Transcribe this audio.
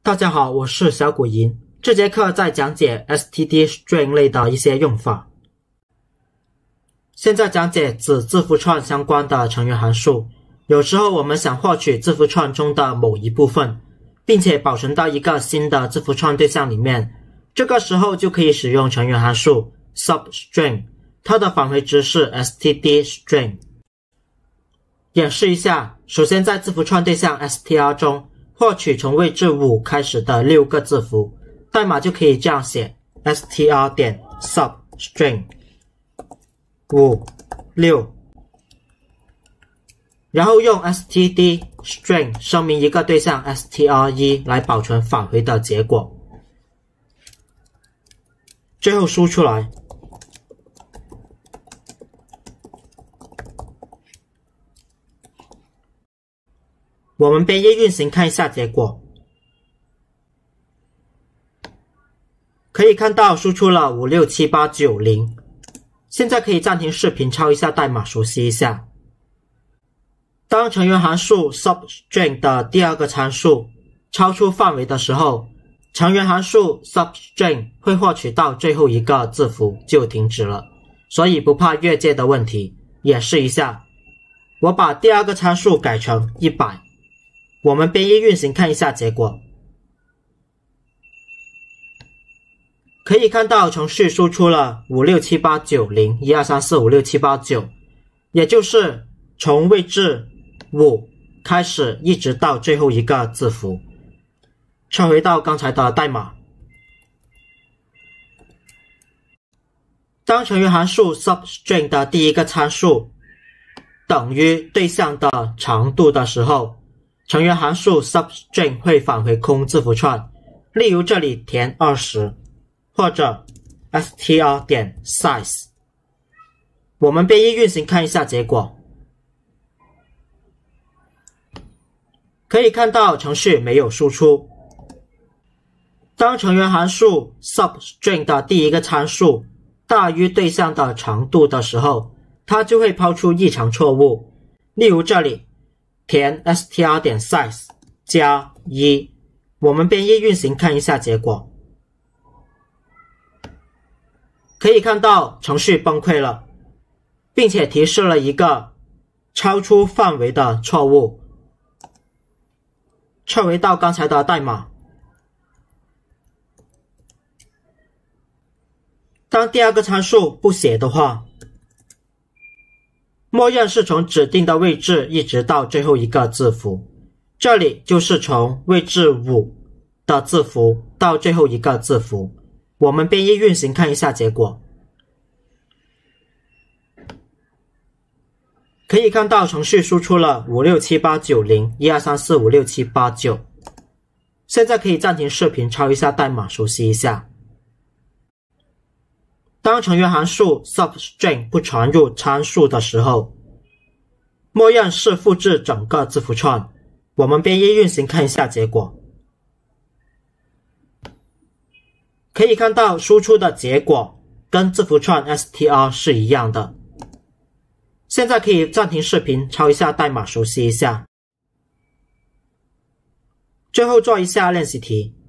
大家好，我是小古银。这节课在讲解 std_string 类的一些用法。现在讲解子字符串相关的成员函数。有时候我们想获取字符串中的某一部分，并且保存到一个新的字符串对象里面，这个时候就可以使用成员函数 substring， 它的返回值是 std_string。演示一下，首先在字符串对象 str 中获取从位置5开始的6个字符，代码就可以这样写 str.substring 5 6，然后用 std_string 声明一个对象 str1 来保存返回的结果，最后输出来。我们编译运行看一下结果，可以看到输出了567890。现在可以暂停视频抄一下代码熟悉一下。当成员函数 substring 的第二个参数超出范围的时候，成员函数 substring 会获取到最后一个字符就停止了，所以不怕越界的问题。演示一下，我把第二个参数改成100，我们编译运行看一下结果，可以看到程序输出了567890 123456789，也就是从位置5开始一直到最后一个字符。撤回到刚才的代码，当成员函数 substring 的第一个参数等于对象的长度的时候，成员函数 substring 会返回空字符串，例如这里填20，或者 str.size。 我们编译运行看一下结果，可以看到程序没有输出。当成员函数 substring 的第一个参数大于对象的长度的时候，它就会抛出异常错误，例如这里填 str.size 加1，我们编译运行看一下结果，可以看到程序崩溃了，并且提示了一个超出范围的错误。撤回到刚才的代码，当第二个参数不写的话，默认是从指定的位置一直到最后一个字符，这里就是从位置5的字符到最后一个字符。我们编译运行看一下结果，可以看到程序输出了567890 123456789。现在可以暂停视频抄一下代码熟悉一下。当成员函数 substring 不传入参数的时候，默认是复制整个字符串。我们编译运行看一下结果，可以看到输出的结果跟字符串 str 是一样的。现在可以暂停视频抄一下代码熟悉一下。最后做一下练习题。